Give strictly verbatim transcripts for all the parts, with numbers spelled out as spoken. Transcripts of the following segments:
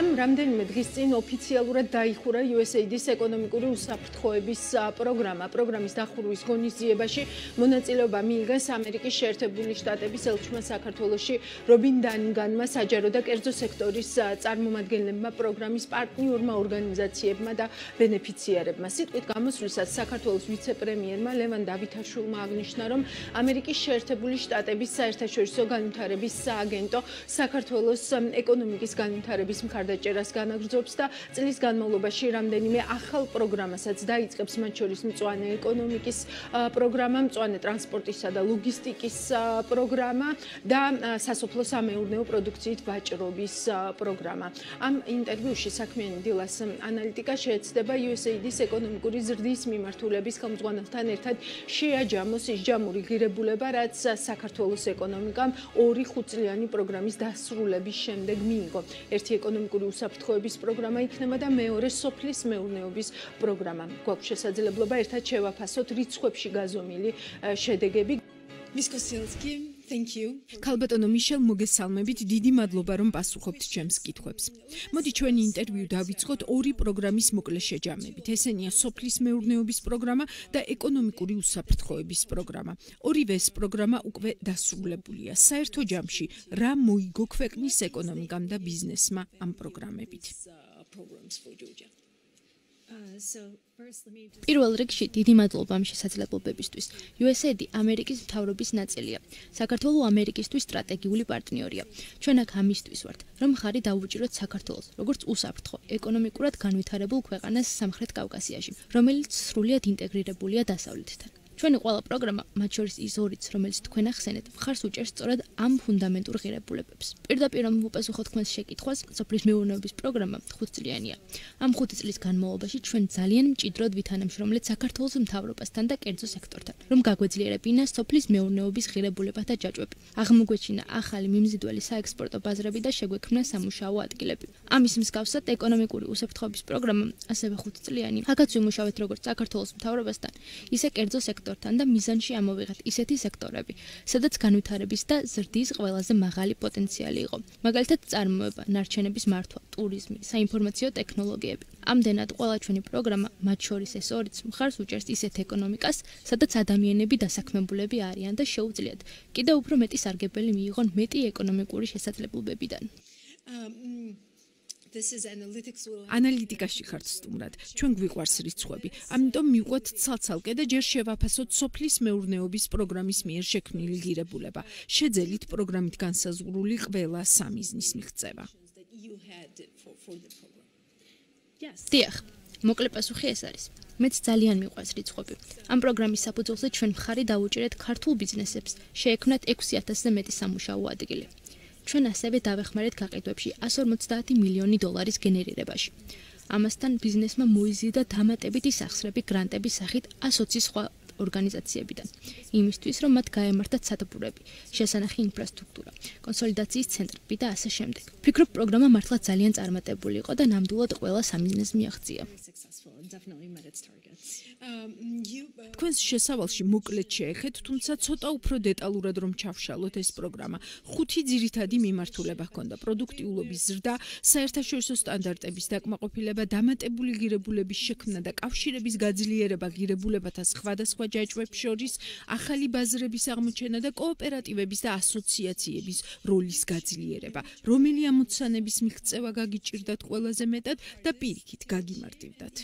ამ რამდენიმე დღის წინ ოფიციალურად დაიხურა U S A I D-ის ეკონომიკური უსაფრთხოების პროგრამა. პროგრამის დახურვის ღონისძიებაში მონაწილეობა მიიღეს ამერიკის შეერთებული შტატების ელჩმა საქართველოში რობინ დანიგანმა, საჯარო და კერძო სექტორის წარმომადგენლებმა, პროგრამის პარტნიორმა ორგანიზაციებმა და ბენეფიციარებმა. სიტყვით გამოსვლისას საქართველოს ვიცე-პრემიერმა ლევან დავითაშვილმა აღნიშნა, რომ ამერიკის შეერთებული შტატების საერთაშორისო განვითარების სააგენტო საქართველოს ეკონომიკის განვითარების მხარდაჭერას განაგრძობს და წლის განმავლობაში რამდენიმე ახალ პროგრამასაც დაიწყებს, მათ შორის მწვანე ეკონომიკის პროგრამა, მწვანე ტრანსპორტისა და ლოგისტიკის პროგრამა და სასოფლო-სამეურნეო პროდუქციით ვაჭრობის პროგრამა. ამ ინტერვიუში საქმიანი დილას ანალიტიკა შეეცდება U S A I D-ის ეკონომიკური ზრდის მიმართულების ხელმძღვანელთან ერთად შეაჯამოს ის ჯამური ღირებულება, რაც საქართველოს ეკონომიკამ ორი ხუთწლიანი პროგრამის დასრულების შემდეგ მიიღო. ერთი ეკონომიკური უსაფრთხოების პროგრამა იქნება და მეორე სოფლის მეურნეობის პროგრამა. გვაქვს შესაძლებლობა ერთად შევაფასოთ რიცხვებში გაზომილი შედეგები. Miss Kosilski, thank you. ქალბატონო მიშელ, მოგესალმებით, დიდი მადლობა რომ პასუხობთ ჩემს კითხვებს. მოდი ჩვენი ინტერვიუ დავიწყოთ ორი პროგრამის მოკლე შეჯამებით. ესენია სოფლის მეურნეობის პროგრამა და ეკონომიკური უსაფრთხოების პროგრამა. ორივე ეს პროგრამა უკვე დასრულებულია. საერთო ჯამში რა მოიგო ქვეყნის ეკონომიკამ და ბიზნესმა ამ პროგრამებით? პირველ რიგში დიდი მადლობა ამ შესაძლებლობებისთვის. U S A I D ამერიკის მთავრობის ნაწილია. საქართველო ამერიკისთვის სტრატეგიული პარტნიორია. ჩვენ აქ ამისთვის ვართ, რომ ხარი დავუჭიროთ საქართველოს, როგორც უსაფრთხო, ეკონომიკურად განვითარებულ ქვეყანას სამხრეთ კავკასიაში, რომელიც სრულიად ინტეგრირებულია დასავლეთთან. ჩვენი ყველა პროგრამა, მათ შორის ის ორიც, რომელიც თქვენ ახსენეთ, მხარს უჭერს სწორედ ამ ფუნდამენტურ ღირებულებებს. პირდაპირ რომ ვუპასუხოთ თქვენს შეკითხვას, სოფლის მეურნეობის პროგრამა ხუთწლიანია. ამ ხუთი წლის განმავლობაში ჩვენ ძალიან მჭიდროდ ვითანამშრომლეთ საქართველოს მთავრობასთან და კერძო სექტორთან, რომ გაგვეძლიერებინა სოფლის მეურნეობის ღირებულებათა ჯაჭვები. აღმოგვეჩინა ახალი მიმზიდველი საექსპორტო ბაზრები და შეგვექმნა სამუშაო ადგილები. ამის მსგავსად, ეკონომიკური უსაფრთხოების პროგრამა, ასევე ხუთწლიანი, აქაც ვიმუშავეთ როგორც საქართველოს მთავრობასთან, ისე კერძო სექტორთან და მიზანში ამოვიღეთ ისეთი სექტორები, სადაც განვითარების და ზრდის ყველაზე მაღალი პოტენციალი იყო. მაგალითად, წარმოება, ნარჩენების მართვა, ტურიზმი, საინფორმაციო ტექნოლოგიები. ამდენად ყველა ჩვენი პროგრამა, მათ შორის ეს ორიც, მხარს უჭერს ისეთ ეკონომიკას, სადაც ადამიანები დასაქმებულები არიან და შეუძლიათ კიდევ უფრო მეტი სარგებელი მიიღონ მეტი ეკონომიკური შესაძლებლობებიდან. ანალიტიკაში ხართ სტუმრად. ჩვენ გვიყვარს რიცხვები, ამიტომ მივყვეთ ცალ-ცალკე და ჯერ შევაფასოთ სოფლის მეურნეობის პროგრამის მიერ შექმნილი ღირებულება. შეძელით პროგრამით განსაზღვრული ყველა სამიზნის მიღწევა. დიახ, მოკლე პასუხი ეს არის. მეც ძალიან მიყვარს რიცხვები. ამ პროგრამის საფუძველზე ჩვენ მხარი დავუჭერეთ ქართულ ბიზნესებს, შეექმნათ ექვსი ათასზე მეტი სამუშაო ადგილი. ჩვენ ასევე დავეხმარეთ გაყიდვებში εκατს ორმოცდაათი მილიონი დოლარის გენერირებაში. ამასთან ბიზნესმა მოიზიდა დამატებითი სახსრები გრანტების სახით εκατს ოცი სხვა ორგანიზაციებიდან, იმისთვის, რომ მათ გაემართათ სადგურები, შესანახი ინფრასტრუქტურა, კონსოლიდაციის ცენტრები და ასე შემდეგ. ვფიქრობ, პროგრამა მართლა ძალიან წარმატებული იყო და ნამდვილად ყველა სამიზნეს მიაღწია. თქვენს შესავალში მოკლედ შეეხეთ, თუმცა ცოტა უფრო დეტალურად რომ ჩავშალოთ ეს პროგრამა. ხუთი ძირითადი მიმართულება ჰქონდა: პროდუქტიულობის ზრდა, საერთაშორისო სტანდარტების დაკმაყოფილება, დამატებული ღირებულების შექმნა და კავშირების გაძლიერება ღირებულებათა სხვადასხვა ჯაჭვებს შორის, ახალი ბაზრების აღმოჩენა და კოოპერატივების და ასოციაციების როლის გაძლიერება. რომელი ამოცანების მიღწევა გაგიჭირდათ ყველაზე მეტად და პირიქით გაგიმარტივდათ?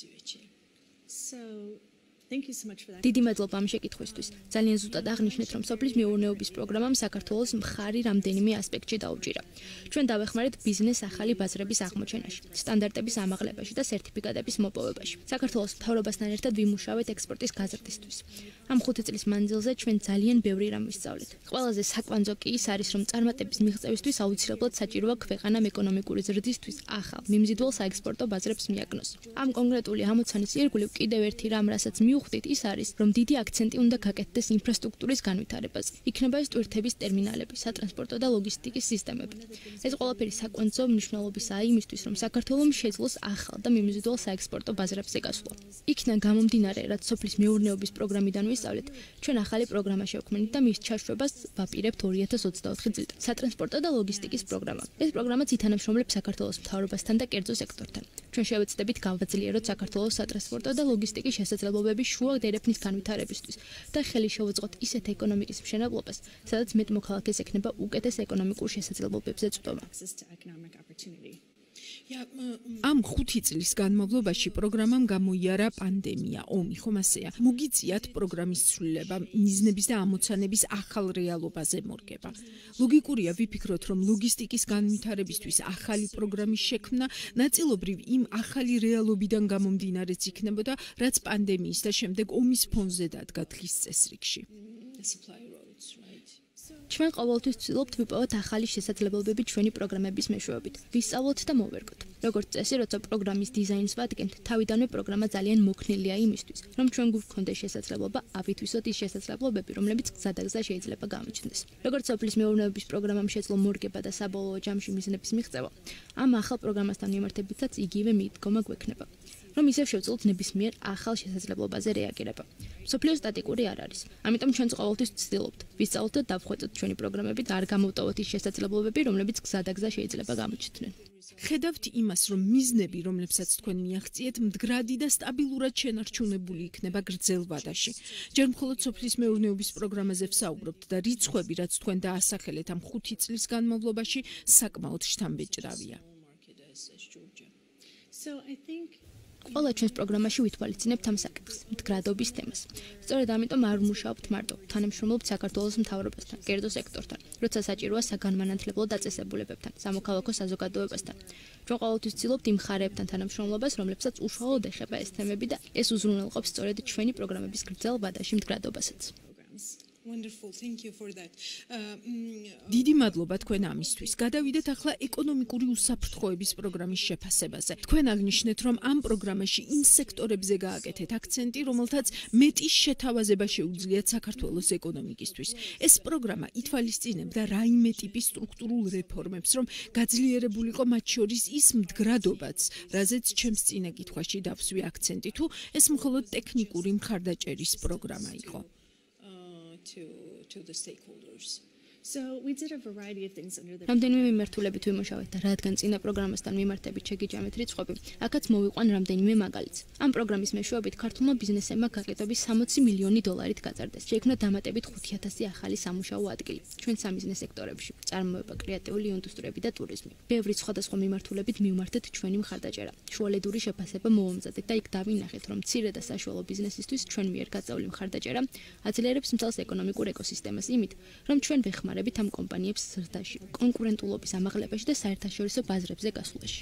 დიდი მადლობა ამ შეკითხვისთვის. ძალიან ზუსტად აღნიშნეთ, რომ სოფლის მეურნეობის პროგრამამ საქართველოს მხარი რამდენიმე ასპექტში დაუჭირა. ჩვენ დავეხმარეთ ბიზნეს ახალი ბაზრების აღმოჩენაში, სტანდარტების ამაღლებაში და სერტიფიკატების მოპოვებაში. საქართველოს მთავრობასთან ერთად ვიმუშავეთ ექსპორტის გაზრდისთვის. ამ ხუთი წლის მანძილზე ჩვენ ძალიან ბევრი რამ ვისწავლეთ. ყველაზე საკვანძო კი ის არის, რომ წარმატების მიღწევისთვის აუცილებლად საჭიროა ქვეყანამ ეკონომიკური ზრდისთვის ახალ მიმზიდველ საექსპორტო ბაზრებს მიაგნოს. ამ კონკრეტული ამოცანის ირგვლივ კიდევ ერთი რამ, რასაც ვხვდით, ის არის, რომ დიდი აქცენტი უნდა გაკეთდეს ინფრასტრუქტურის განვითარებაზე. იქნება ეს ტვირთების ტერმინალები, სატრანსპორტო და ლოგისტიკის სისტემები. ეს ყველაფერი საკონცო მნიშვნელობისაა იმისთვის, რომ საქართველოს შეძლოს ახალ და მიმზიდველ საექსპორტო ბაზრებზე გასვლა. იქიდან გამომდინარე, რაც სოფლის მეურნეობის პროგრამიდან ვისწავლეთ, ჩვენ ახალი პროგრამა შევქმნით და მის ჩაშვებას ვაპირებთ ორი ათას ოცდაოთხი წლიდან. სატრანსპორტო და ლოგისტიკის პროგრამა. ეს პროგრამაც ითანამშრომლებს საქართველოს მთავრობასთან და კერძო სექტორთან. ჩვენ შევეცდებით გავაძლიეროთ საქართველოს სატრანსპორტო და ლოგისტიკის შესაძლებლობების შუა დერეფნის განვითარებისთვის და ხელი შევუწყოთ ისეთ ეკონომიკის მშენებლობას, სადაც მეტ მოქალაქეს ექნება უკეთეს ეკონომიკურ შესაძლებლობებზე წვდომა. ამ ხუთი წლის განმავლობაში პროგრამამ გამოიარა პანდემია, ომი, ხომ ასეა. მოგიწიათ პროგრამის ცვლილება, მიზნების და ამოცანების ახალ რეალობაზე მორგება. ლოგიკურია ვიფიქროთ, რომ ლოგისტიკის განვითარებისთვის ახალი პროგრამის შექმნა ნაწილობრივ იმ ახალი რეალობიდან გამომდინარეც იქნებოდა, რაც პანდემიის და შემდეგ ომის ფონზე დადგა დღის წესრიგში. ჩვენ ყოველთვის ვცდილობთ ვიპოვოთ ახალი შესაძლებლობები ჩვენი პროგრამების მეშვეობით. ვისწავლოთ და მოვერგოთ. როგორც წესი, როცა პროგრამის დიზაინს ვადგენთ, თავიდანვე პროგრამა ძალიან მოქნილია იმისთვის, რომ ჩვენ გვქონდეს შესაძლებლობა ავითვისოთ ის შესაძლებლობები, რომლებიც გზადაგზა შეიძლება გამოჩნდეს. როგორც სოფლის მეურნეობის პროგრამამ შეძლო მორგება და საბოლოო ჯამში მიზნების მიღწევა, ამ ახალ პროგრამასთან მიმართებითაც იგივე მიდგომა გვექნება. რომ ისევ შევძლოთ ნებისმიერ ახალ შესაძლებლობაზე რეაგირება. მსოფლიო სტატიკური არ არის. ამიტომ ჩვენც ყოველთვის ვცდილობთ ვისწავლოთ და დავხვეწოთ ჩვენი პროგრამები და არ გამოვტოვოთ ის შესაძლებლობები, რომლებიც გზადაგზა შეიძლება გამოჩნდნენ. ხედავთ იმას, რომ მიზნები, რომლებსაც თქვენ მიაღწიეთ, მდგრადი და სტაბილურად შენარჩუნებული იქნება გრძელ ვადაში. ჯერ მხოლოდ სოფლის მეურნეობის პროგრამაზე ვსაუბრობთ და რიცხვები, რაც თქვენ დაასახელეთ ამ ხუთი წლის განმავლობაში, საკმაოდ შთამბეჭდავია. ყველა ჩვენს პროგრამაში ვითვალისწინებთ ამ საკითხს, მდგრადობის თემას. სწორედ ამიტომ არ ვმუშაობთ მარტო, თანამშრომლობთ საქართველოს მთავრობასთან, კერძო სექტორთან, როცა საჭიროა საგანმანათლებლო დაწესებულებებთან, სამოქალაქო საზოგადოებასთან. ჩვენ ყოველთვის ვცდილობთ იმ მხარეებთან თანამშრომლობას, რომლებსაც უშუალოდ ეხება ეს თემები და ეს უზრუნველყოფს სწორედ ჩვენი პროგრამების გრძელ ვადაში მდგრადობასაც. Wonderful, thank you for that. დიდი მადლობა თქვენ ამისთვის. გადავიდეთ ახლა ეკონომიკური უსაფრთხოების პროგრამის შეფასებაზე. თქვენ აღნიშნეთ, რომ ამ პროგრამაში იმ სექტორებზე გააკეთეთ აქცენტი, რომელთაც მეტი შეთავაზება შეუძლიათ საქართველოს ეკონომიკისთვის. ეს პროგრამა ითვალისწინებდა რაიმე ტიპის სტრუქტურულ რეფორმებს, რომ გაძლიერებულიყო მათ შორის ის მდგრადობაც, რაზეც ჩემს წინა კითხვაში დავსვი აქცენტი, თუ ეს მხოლოდ ტექნიკური მხარდაჭერის პროგრამა იყო. To, to the stakeholders. So we did a variety of things under the რამდენიმე მიმართულებით ვიმუშავეთ და რადგან წინა პროგრამასთან მიმართებით შეგიჯამეთ რიცხვები, აქაც მოვიყვან რამდენიმე მაგალითს. ამ პროგრამის მეშვეობით ქართულმა ბიზნესებმა გაყიდვების სამოცი მილიონი დოლარით გაზარდეს. შეიქმნა დამატებით ხუთი ათასი ახალი სამუშაო ადგილი ჩვენ სამიზნეს სექტორებში: წარმოება, კრეატიული ინდუსტრიები და ტურიზმი. ბევრი სხვადასხვა მიმართულებით მივმართეთ ჩვენი მხარდაჭერა. შუალედური შეფასება მოვამზადეთ და იქ დავინახეთ, რომ მცირე და საშუალო ბიზნესისთვის ჩვენ მიერ გაწეული მხარდაჭერა აძლიერებს მთელს ეკონომიკურ ეკოსისტემას იმით, რომ ჩვენ ვეხმარებთ ამ კომპანიებს ზრდაში, კონკურენტულობის ამაღლებაში და საერთაშორისო ბაზრებზე გასვლაში.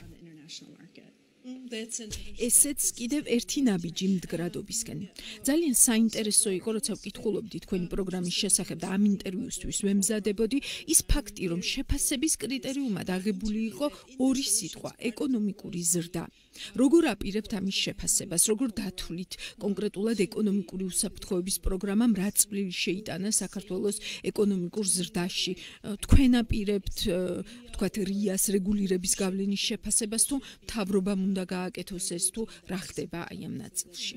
ესეც კიდევ ერთი ნაბიჯი მდგრადობისკენ. ძალიან საინტერესო იყო, როცა ვკითხულობდი თქვენი პროგრამის შესახებ და ამ ინტერვიუსთვის ვემზადებოდი, ის ფაქტი, რომ შეფასების კრიტერიუმად აღებული იყო ორი სიტყვა: ეკონომიკური ზრდა. როგორ აპირებთ ამის შეფასებას, როგორ დათვლით კონკრეტულად ეკონომიკური უსაფრთხოების პროგრამამ რა წვლილი შეიტანა საქართველოს ეკონომიკურ ზრდაში? თქვენ აპირებთ, თქვათ, რიას რეგულირების გავლენის შეფასებას, თუ მთავრობამ უნდა გააკეთოს ეს, თუ რა ხდება აი ამ ნაწილში?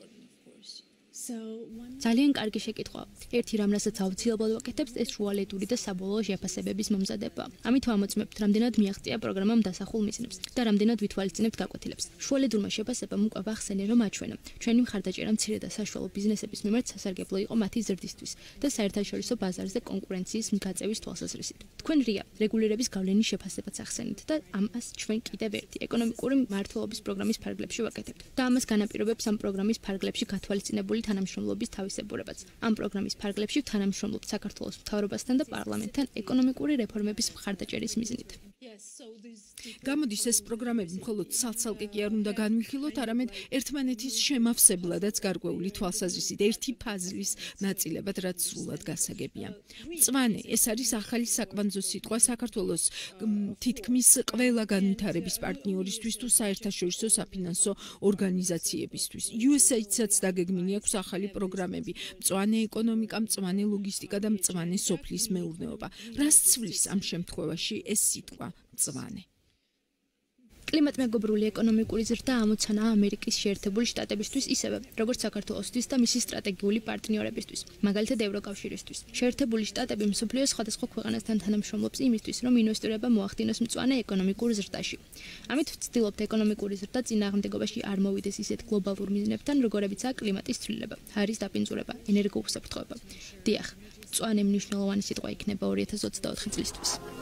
ძალიან კარგი შეკითხვაა. ერთი რამ, რასაც აუცილებლად ვაკეთებთ, ეს შუალედური და საბოლოო შეფასებების მომზადება. ამით ვამოწმებთ, რამდენად მიაღწია პროგრამამ დასახულ მიზნებს და რამდენად ვითვალისწინებთ გაკვეთილებს. შუალედურმა შეფასებამ უკვე ვახსენე, რომ აჩვენა, ჩვენი მხარდაჭერა მცირე და საშუალო ბიზნესების მიმართ სასარგებლო იყო მათი ზრდისთვის და საერთაშორისო ბაზარზე კონკურენციის მიღწევის თვალსაზრისით. თქვენ რია რეგულირების გავლენის შეფასებაც ახსენეთ და ამას ჩვენ კიდევ ერთი ეკონომიკური მმართველობის პროგრამის ფარგლებში ვაკეთებთ. და ამას განაპირობებს ამ პროგრამის ფარგლებში გათვალისწინებული თანამშრომლობის თავისებურებაც. ამ პროგრამის ფარგლებში თანამშრომლობთ საქართველოს მთავრობასთან და პარლამენტთან ეკონომიკური რეფორმების მხარდაჭერის მიზნით. გამოდის ეს პროგრამები მხოლოდ ცალ-ცალკე კი არ უნდა განვიხილოთ, არამედ ერთმანეთის შემავსებლადაც გარკვეული თვალსაზრისით ერთი ფაზლის ნაწილებად, რაც სრულად გასაგებია. მწვანე, ეს არის ახალი საკვანძო სიტყვა საქართველოს თითქმის ყველა განვითარების პარტნიორისთვის თუ საერთაშორისო საფინანსო ორგანიზაციებისთვის. U S A I-საც დაგეგმილი აქვს ახალი პროგრამები: მწვანე ეკონომიკა, მწვანე ლოგისტიკა და მწვანე სოფლის მეურნეობა. რას ცვლის ამ შემთხვევაში ეს სიტყვა მწვანე? კლიმატმეგობრული ეკონომიკური ზრდა ამოცანაა ამერიკის შეერთებული შტატებისთვის ისევე, როგორც საქართველოსთვის და მისი სტრატეგიული პარტნიორებისთვის, მაგალითად ევროკავშირისთვის. შეერთებული შტატები მსოფლიოს სხვადასხვა ქვეყანასთან თანამშრომლობს იმისთვის, რომ ინვესტორება მოახდინოს მწვანე ეკონომიკურ ზრდაში. ამით ვცდილობთ ეკონომიკური ზრდა წინააღმდეგობაში არ მოვიდეს ისეთ გლობალურ მიზნებთან, როგორებიცაა კლიმატის ცვლილება, ჰაერის დაბინძურება, ენერგოუსაფრთხოება. დიახ, მწვანე მნიშვნელოვანი სიტყვა იქნება ორი ათას ოცდაოთხი წლისთვის.